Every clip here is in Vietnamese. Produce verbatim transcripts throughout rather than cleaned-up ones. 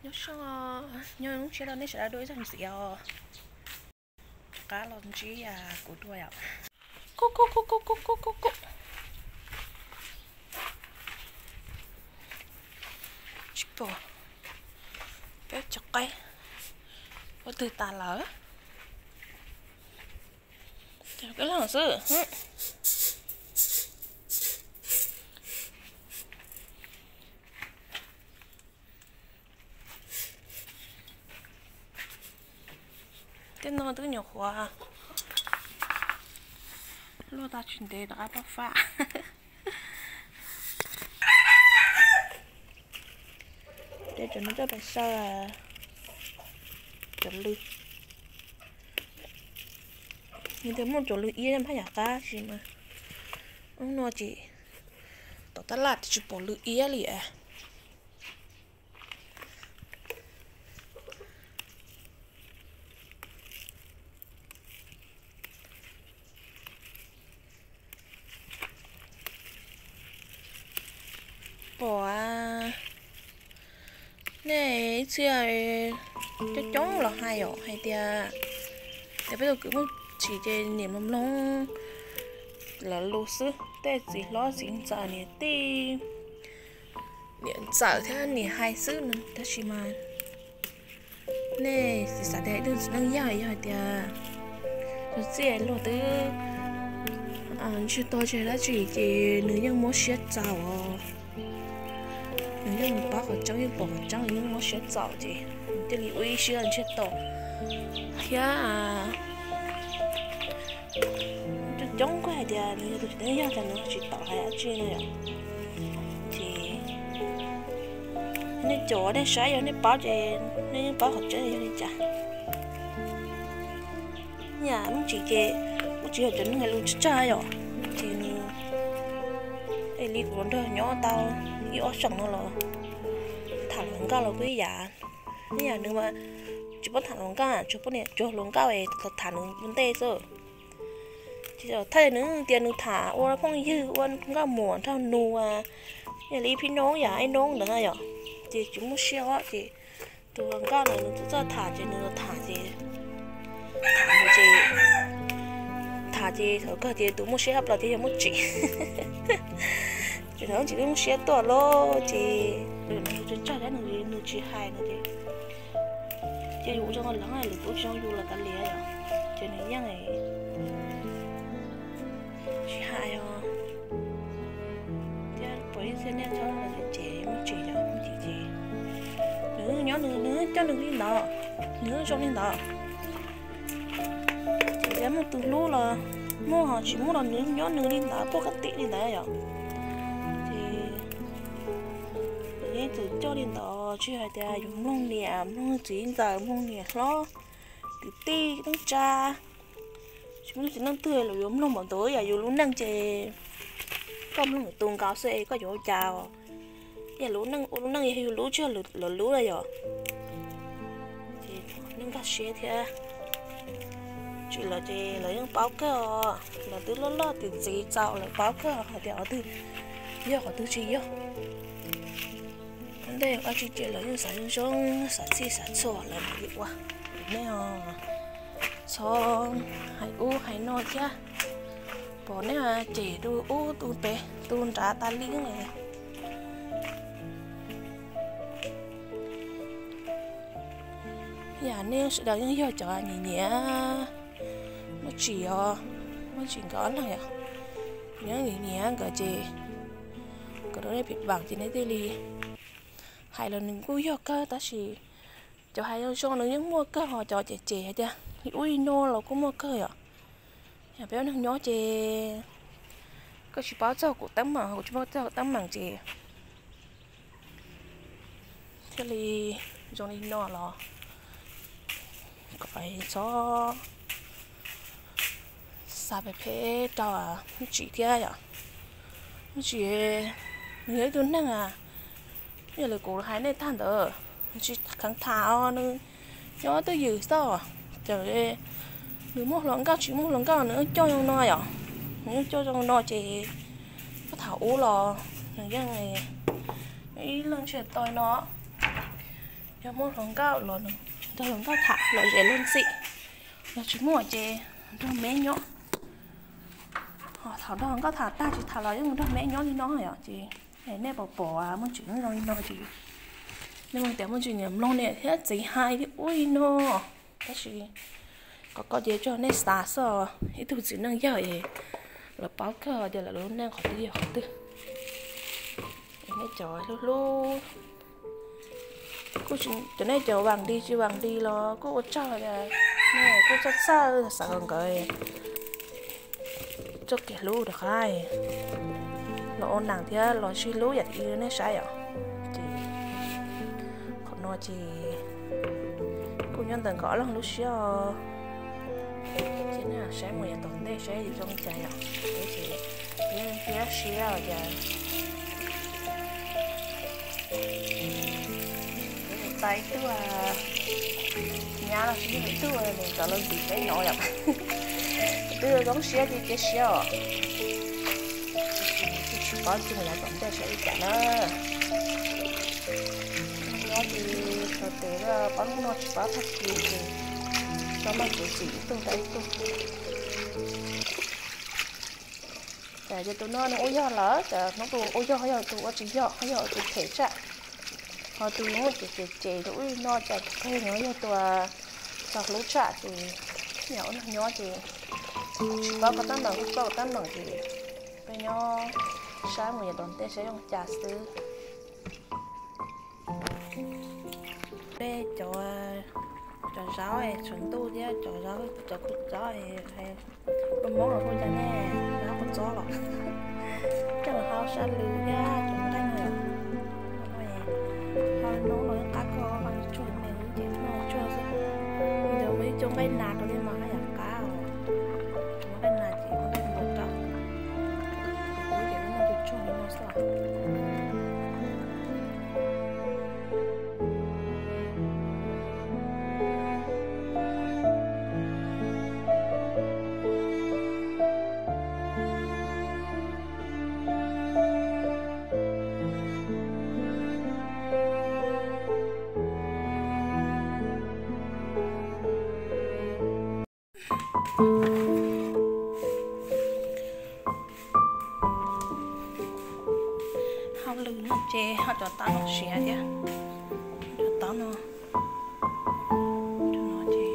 nhớ sao nhớ lúc trước đó nên sẽ đã đối rằng gì à cá lon chí à của tôi à cúc cúc cúc cúc cúc cúc cúc cúc chụp bộ bé chọc cây có từ tà lỡ cái là sư cái nó thứ nhiều hoa lô ta chuyển đề đã bóc phá để cho nó cho phải sao là chuẩn lư nhưng thế một chỗ lư yên em hay giả ta gì mà ông nói chị tao ta lạt thì chụp bộ lư yên lì à bỏ này chưa cho chóng là hay ở hay tia để bây giờ cứ một chỉ để niệm lông lông là lô sư để gì lo xin trả nè ti niệm trả thế nè hai sư nữa ta chỉ mà nè thì sao để đừng đừng dài dài tia rồi dễ lo tới à chỉ tôi chỉ là chỉ chỉ nữ nhân muốn xét giàu nữ nhân bảo họ trong những bộ trong những muốn xét giàu gì cái gì uy sư anh xét tổ kia à chút giống quá thì nữ tôi chỉ nhớ rằng nó chỉ tỏ hay là chuyện này thì nên chỗ đây sáng giờ nên bảo về nên bảo họ chơi cho đi chả nhà muốn chỉ cái chỉ là chuẩn ngày luôn chơi rồi thì đi của nó nhỏ tao yếu sòng nó là thằng lồng cao là quý giá bây giờ nữa mà chỉ bắt thằng lồng cao à chụp bắt nè chụp lồng cao ấy thằng vấn đề rồi thì giờ thay nữa tiền nữa thả ô không dư ô không có muộn thao nù à nhà lý phi nón giả anh nón được rồi thì chúng muốn xeo á thì từ lồng cao này nó rất thả chỉ nữa thả gì thả một gì thả gì thôi cái gì tụi muốn xeo hấp là thì muốn chỉ chỉ nói chỉ muốn xé to lo chỉ được nó cho cái người người chỉ hai nữa thì chỉ dụ cho con lắng này được tốt cho dụ là cái lìa rồi cho nên nhá này chỉ hai rồi chứ bởi thế nên cho là chị mới chỉ cho mới chỉ chỉ nữa nhỏ nữa nữa cho đừng đi đó nữa cho lên đó chỉ dám một từ lú là mua họ chỉ mua là nữa nhỏ nữa đi đó có cái tiện đi đó rồi từ cho đến đó chứ hay là dùng lông niệm lông chỉ giờ lông niệm nó từ ti nó cha chúng chỉ năng tươi là dùng lông bọn tối à dùng lông năng chè không lông tuồng cao xe có chỗ chào giờ lú năng lú năng gì lú chưa lú lú lú đây rồi thì năng cá xe thế chỉ là chè lấy những báo cơ là từ lớn lớn từ gì chào là báo cơ họ thì ở từ giờ họ từ gì vậy đây ở trên chuyện là những sản phẩm sản xuất sản xuất là một việc quá nè cho hay u hay nói chứ bỏ nè chỉ đu u tu bé tu trả ta liếng này nhà nên sự đó những giờ cho nhỉ nhỉ nó chỉ à nó chỉ có này à những nhỉ nhỉ cái gì cái đó để bị bằng thì này đi hay là những cú yêu cơ ta chỉ cho hai đứa cho nó những mua cơ họ cho trẻ trẻ chứ ui nô là có mua cơ à nhà béo nó nhỏ trẻ có chỉ báo cho của tấm mà chỉ báo cho tấm bằng trẻ thế thì cho nên nó là có phải cho sao phải phê cho à chỉ kia à chỉ người tuấn năng à giờ là cổ hai này than đỡ chỉ kháng thảo nữa nhớ tới dự sao chờ đi đừng mua lồng cao chỉ mua lồng cao nữa cho trong nồi à nếu cho trong nồi chỉ có thảo u lò này cái này ý lần chuyện tôi nó cho mua lòng cao lò cho lòng cao thả lò dễ luôn xị là chỉ mua chè cho mẹ nhọ họ thảo đó có thả ta chỉ thả lại nhưng mà mẹ nhọ thì nó hả chị này nè bỏ bỏ à muốn chuyện nó nó chị nhưng mà để muốn chuyện nhầm lo nè hết gì hai cái ui nó cái gì có có gì cho nên xa sao ít thứ gì năng giao gì là báo cơ giờ là luôn đang khỏi đi khỏi tư này trời luôn luôn cô chỉ cho nên chờ vàng đi chứ vàng đi lo cô có cho là này cô cho xa sợ còn cười cho kẻ lú được hay lo ôn nặng thế lo suy lú vậy thì nó sai à chị còn nó chỉ cô nhân từng có lần lúc xưa chỉ là sẽ một nhà tuần đây sẽ đi trong chạy à để chị những phía xíu giờ tay tức là nhà là chỉ biết tức là mình cả lần bị cái nhỏ vậy tức là giống xíu thì cái xíu có chung là tổng đây sẽ đi cả nó nó thì thực tế là bán nó chỉ bán thật gì thì cho mà chỉ chỉ tôi đấy tôi để cho tôi nó nó ôi gió lỡ để nó tôi ôi gió hay là tôi chỉ gió hay là tôi thể trạng họ tôi nó chỉ chỉ chỉ tôi nó chạy cái nó cho tôi sạc lúa chả thì nhỏ nó nhỏ thì có có tấm bằng có tấm bằng thì cái nhỏ sáng một giờ tuần tết sẽ用trà sứ đây cho cho giáo ấy chuẩn tu chứ cho giáo cho cút giáo ấy hay con món là thôi cho nè giáo con gió rồi cho là hao sa lư ra chúng ta này thôi nó nói cá co con chuột này cũng chỉ nó cho chứ giờ mấy trong cái nạt rồi mà hay là cá rồi trong cái nạt chỉ có cái một trâu bây giờ nó được cho nó sao hao lư nó chè họ cho tao nó xé chứ cho tao nó cho nó chè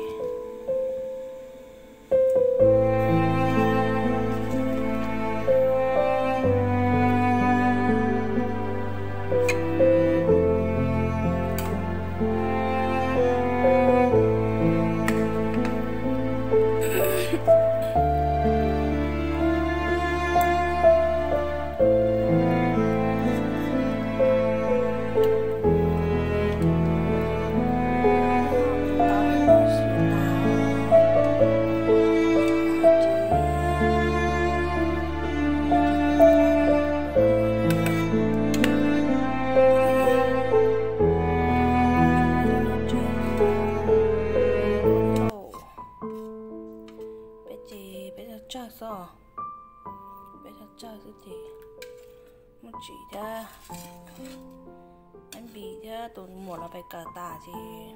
cha sao bây giờ cha cái gì một chỉ ra anh bị ra tụi một là phải cả tà gì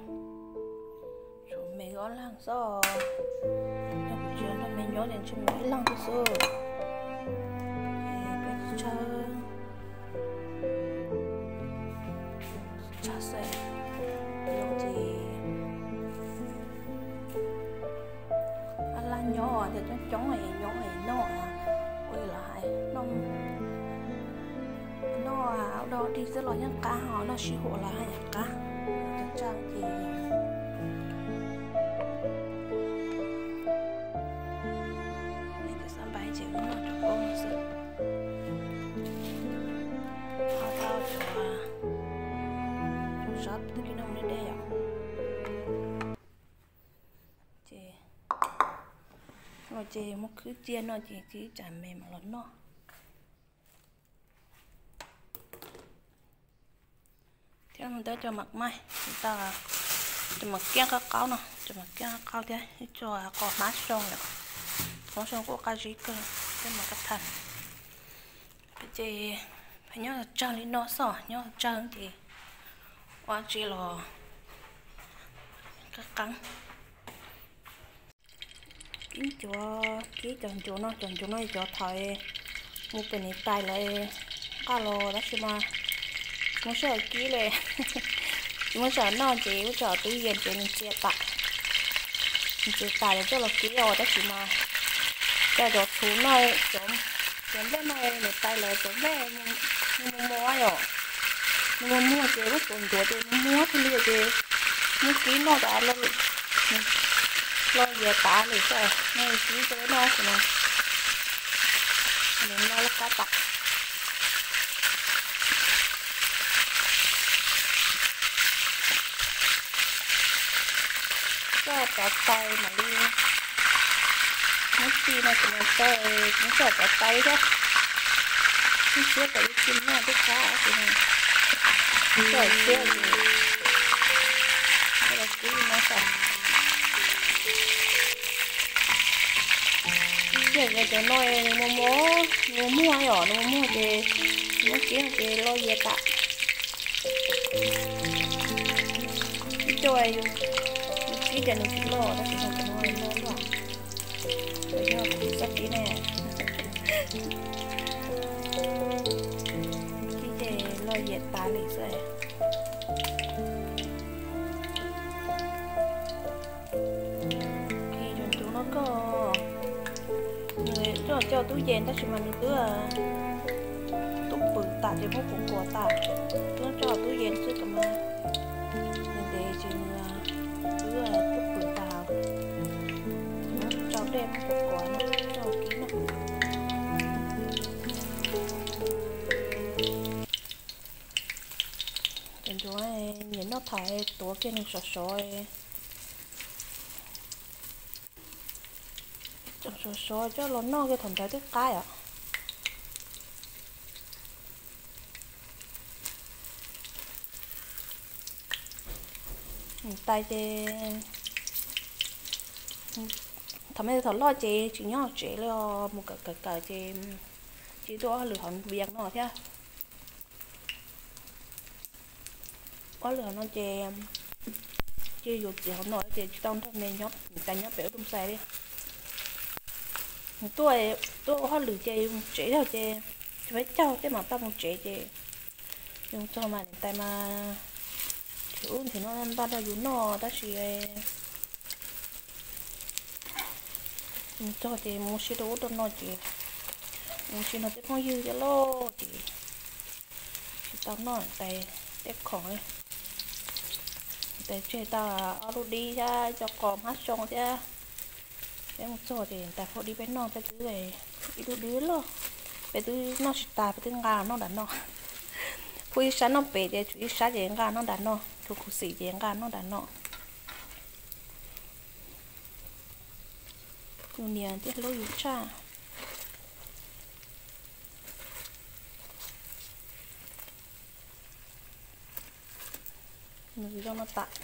chúng mấy gõ lăng sao trong buổi chiều nó mấy nhớ đến chúng mấy lăng cái sao bây giờ cha cha sẽ nó gì nhỏ thì nó chống này nhỏ này nó à quay lại nó nó à đó đi rất là những cá họ nó xí hộ là hai cá chắc chắn thì này cái sắm bài chỉ nó cho con sự họ tao cho cho sắp tới cái nông đến đây à nó chỉ một cứ chia nó chỉ chỉ chả mềm mà nó theo mình tới cho mặt mai chúng ta cho mặt kia các cáo nè cho mặt kia cáo thế cho có mát xong rồi có xong có cái gì cơ cái mà cắt thành cái gì phải nhớ là trăng lên nó sỏ nhớ trăng thì qua chỉ là cắt cắn kín chúa kí chọn chúa nó chọn chúa nó cho thỏi một bên này tay lại cá lô đó chứ mà muốn sợ kíเลยmuốn sợ nó chỉ muốn sợ tự nhiên chỉ mình chia tạ chỉ tạ để cho nó kí rồi đó chứ mà cho cho chú nó chọn chọn bé này để tay lại chọn bé nhưng mà mua rồi nhưng mà mua chỉ có chọn chúa thì mua thì bây giờ mua kí nó đã lo lo về tạ này sao này kí cho nó thì mà mình lo cá tạ cho cả tay mà đi nó chi nó chỉ là tay nó cho cả tay đó nó chưa tới chim nó biết cá thì này rồi chưa gì cái là cái nó sao giờ giờ cho nói mua mua mua mua rồi mua mua thì nó kiếm thì lo về tạ cho ai cái giờ nó chỉ lo đó chỉ không có nói lo lo bây giờ cũng sắp tí nè cái giờ lo về tạ lịch rồi khi chúng chúng nó có người cho cho túi dền đó chỉ mà mình cứ tụt bự tạ thì bốc cũng của tạ nó cho túi dền chứ cả mà mình để chỉ cứ tụt bự tàu nó cho đem cũng của nó cho kỹ nó trên chỗ này nhìn nó thải tổ kia nó sờ sờ sờ sờ cho nó no cái thằng trái tiếp cái à tay thì thằng ấy thằng lo chị chỉ nhớ chị lo một cái cái cái chị chị đó lừa hòn việc nó thế có lừa nó chị chị dùng chị không nói chị trong thằng này nhóc tay nhóc béo đúng sai đi tôi tôi họ lừa chị chị đâu chị phải cho cái mà tao một chị chị dùng cho mà tay mà thiếu thì nó ăn bao nhiêu dùng nó đó chỉ dùng cho chị mua xí đồ đó nó chị mua xí nó sẽ không dư cho lo chị chị tao nói tay tép khỏi tay chơi tao ở đâu đi ra cho con hát xong chứ để một số thì ta phải đi bên nọ phải cứ về đi đứa đứa lo phải cứ nó sẽ ta phải cứ ngà nó đã nọ kui sáng nó bể để chú ý sáng để ngà nó đã nọ thuộc cụ sĩ để ngà nó đã nọ nhiều年tiết lối yếu cha người cho nó tạ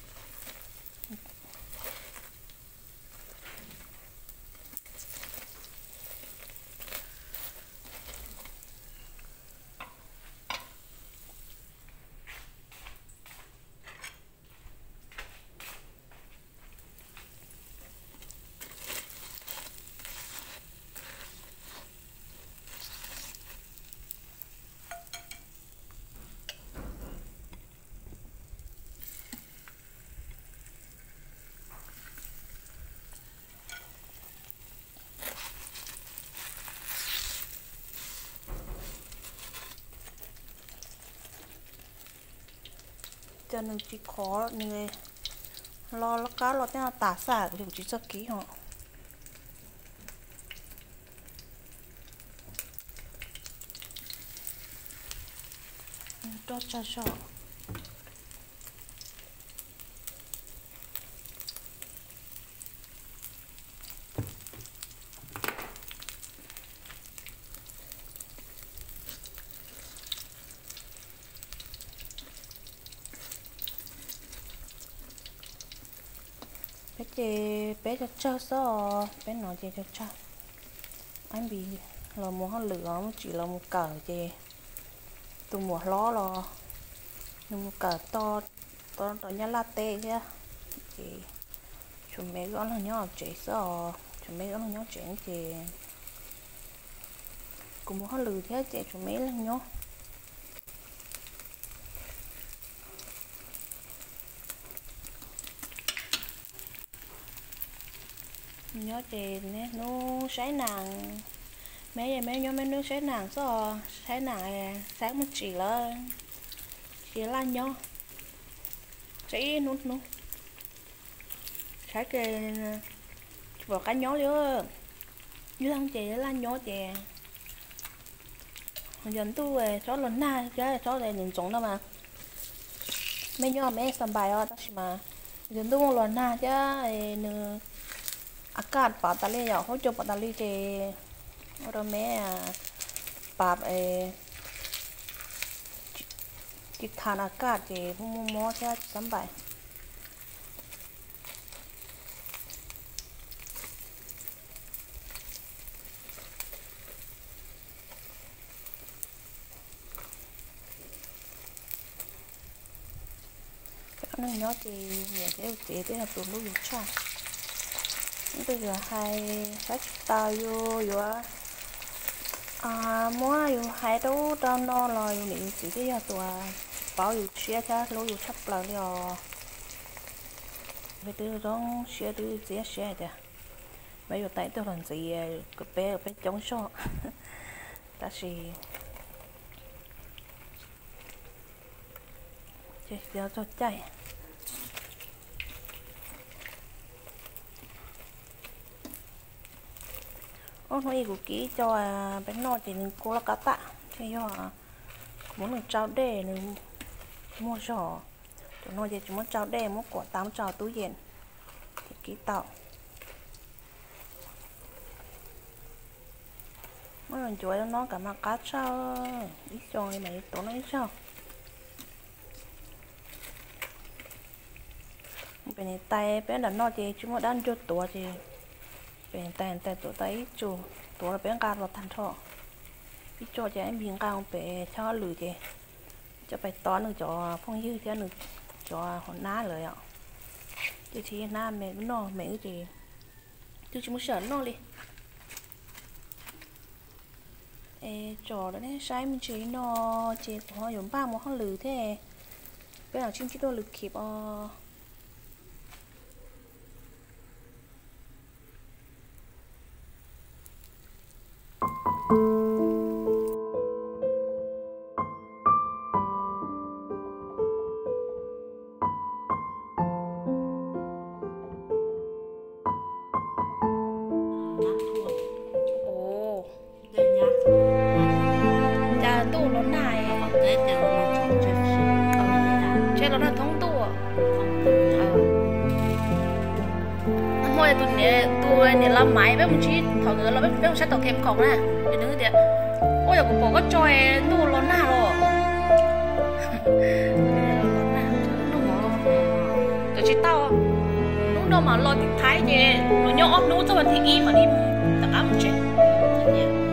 cho nên chỉ khó người lo lo cá lo tên là tả xả thì chỉ cho kỹ họ cho cho cho bé chị bé cho cho sao bé nói chị cho cho anh bị là một con lửa chỉ là một cờ chị từ mùa ló lo nhưng một cờ to to to nhá latte chứ thì chuẩn bị gói là nhỏ chị sợ chuẩn bị gói là nhỏ chuyện thì cũng có lừa thế chị chuẩn bị là nhỏ nhớ chị nè nó sấy nàng mấy giờ mấy nhớ mấy nước sấy nàng sao sấy nàng sáng mất chỉ là chỉ là nhớ sấy nút nút sấy cái vào cái nhớ nữa như thằng chị là nhớ chị dân tu về cho lần na chứ cho này nhìn giống đâu mà mấy nhớ mấy sắm bài đó mà dân tu một lần na chứ nữa อากาศปาตาลีอ่ะเขาจบปาตาลีเจเราแม่ปาบเอจิตฐานอากาศเจพวกมอใช่สบายนั่งย้อนเจเนี่ยเจเจเจเราตัวรู้อยู่ใช่bây giờ hai sách tao vô vô à mua vô hai đấu tao no rồi vô niệm chỉ cái tụi bảo vô xe cha lối vô sắp là rồi bây giờ đó xe đưa xe xe kìa bây giờ tại tôi làm gì cái bé bé chống số ta chỉ chơi giờ cho chạy ô nói của kỹ cho bánh nọ thì cô là cá tạ cho cho muốn được trao đê nữa mua giò tụi nó thì chúng muốn trao đê muốn quả tám trào túi tiền thì kỹ tạo mấy lần chuối nó cả mà cá sao ít cho này mày tụi nó ít sao bên này tay bên đó nó thì chúng nó đang cho tuổi thì bên tay tay tụi tay chú tụi là bên cá lọt thành thọ ít cho cho em miếng cao bé cho lười thì cho bài toán được cho phong dư cho được cho hòn náเลยạ chứ thì ná mẹ nó mẹ thì chứ chúng sợ nó đi ê trò đó đấy sai mình chỉ nó chỉ của họ dùng ba một họ lười thế bây giờ chúng chỉ tôi lực kịp ờเนี่ยเราหมายแบบมันชี้ถอดเงินเราแบบแบบใช้ต่อเข็มของนะเดี๋ยวนึกเดี๋ยวโอ้ยกูบอกก็จอยตู้ร้อนหน้าหรอร้อนหน้านุ่มหรอก็ชี้เต้านุ่มนมมารอติดท้ายเนี่ยหนูย่ออ้อมนู้นจะวันที่อีกคนนี้แต่ก็มันเจ๊